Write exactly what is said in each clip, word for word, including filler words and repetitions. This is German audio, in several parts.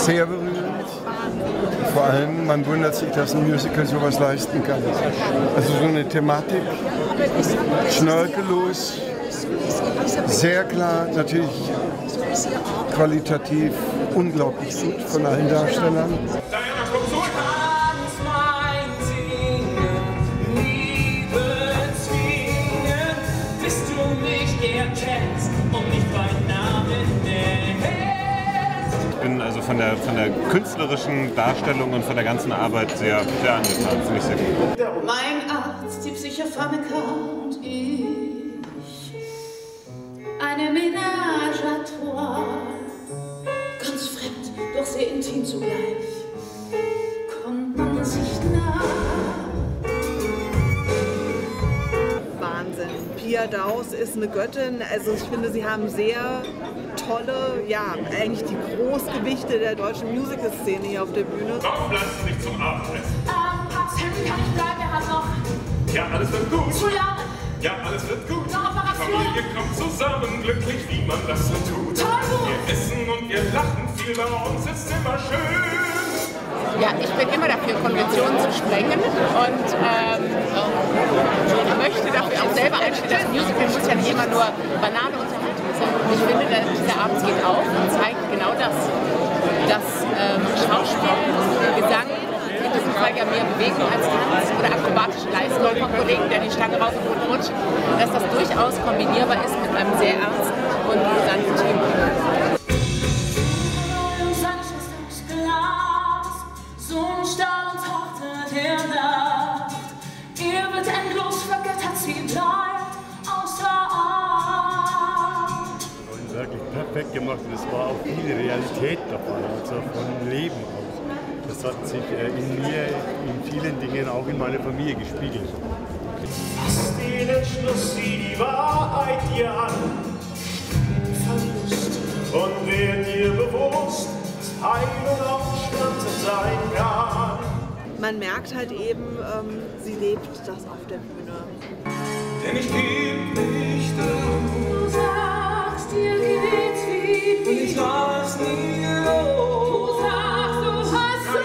sehr berührend. Vor allem, man wundert sich, dass ein Musical sowas leisten kann. Also so eine Thematik, schnörkellos, sehr klar, natürlich qualitativ unglaublich gut von allen Darstellern. Ich bin also von der, von der künstlerischen Darstellung und von der ganzen Arbeit sehr, sehr angetan. Finde ich sehr gut. Mein Arzt, die Psychopharmaka und ich, eine Ménage à trois, ganz fremd, doch sehr intim zugleich, kommt man sich nah. Wahnsinn. Pia Daus ist eine Göttin, also ich finde, sie haben sehr tolle, ja, eigentlich die Großgewichte der deutschen Musical-Szene hier auf der Bühne. Komm, bleibst du nicht zum Abendessen? Ähm, Patient, kann ich bleiben, er hat noch... Ja, alles wird gut. Zu lange. Ja, alles wird gut. Noch Operation. Die Familie kommt zusammen, glücklich, wie man das so tut. Toll gut. Wir essen und wir lachen viel, bei uns ist immer schön. Ja, ich bin immer dafür, Konventionen zu sprengen und ähm, möchte dafür auch selber einstehen. Das Musical muss ja nicht immer nur banale Unterhaltung sein. Ich finde, dieser Abend geht auf und zeigt genau das. Dass ähm, Schauspiel, Gesang, in diesem Fall ja mehr Bewegung als Tanz oder akrobatische Leistung vom Kollegen, der die Stange rauf und runter rutscht, dass das durchaus kombinierbar ist mit einem sehr ernsten und brisanten Thema. Wirklich perfekt gemacht und es war auch viel Realität dabei, also von Leben auch. Das hat sich in mir, in vielen Dingen auch in meiner Familie gespiegelt. Fass den Entschluss, sieh die Wahrheit dir an, Verlust und werd dir bewusst, dass Heilung auch Schmerzen sein kann. Man merkt halt eben, ähm, sie lebt das auf der Bühne. Denn ich geb nicht Du sagst, dir geht's wie und ich lass nie los. Du sagst, du hast so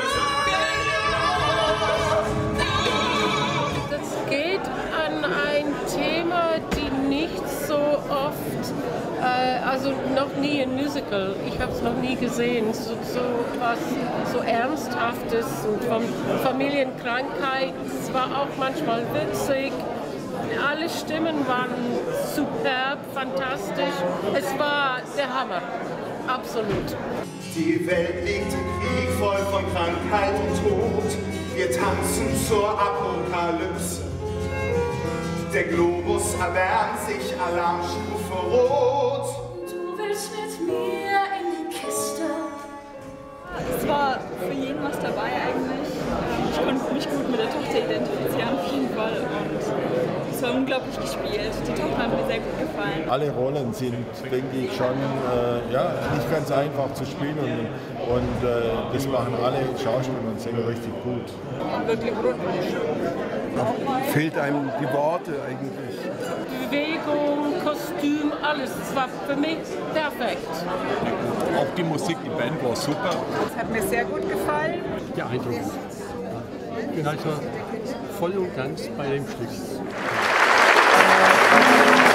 genau. Das geht an ein Thema, die nicht so oft, äh, also noch nie ein Musical, ich habe es noch nie gesehen, so, so was so Ernsthaftes und von Familienkrankheit, es war auch manchmal witzig. Alle Stimmen waren superb, fantastisch. Es war der Hammer, absolut. Die Welt liegt im Krieg, voll von Krankheit und Tod. Wir tanzen zur Apokalypse. Der Globus erwärmt sich, Alarmstufe rot. Du willst mit mir in die Kiste. Es war für jeden was dabei eigentlich. Ich konnte mich gut mit der Tochter identifizieren auf jeden Fall und es war unglaublich gespielt. Die Tochter hat mir sehr gut gefallen. Alle Rollen sind, denke ich, schon äh, ja, nicht ganz einfach zu spielen und, und äh, das machen alle Schauspieler und Sänger richtig gut. Wirklich rhythmisch. Fehlt einem die Worte eigentlich. Bewegung, Kostüm, alles. Es war für mich perfekt. Auch die Musik, die Band war super. Es hat mir sehr gut gefallen. Beeindruckend. Ich bin also voll und ganz bei dem Stück.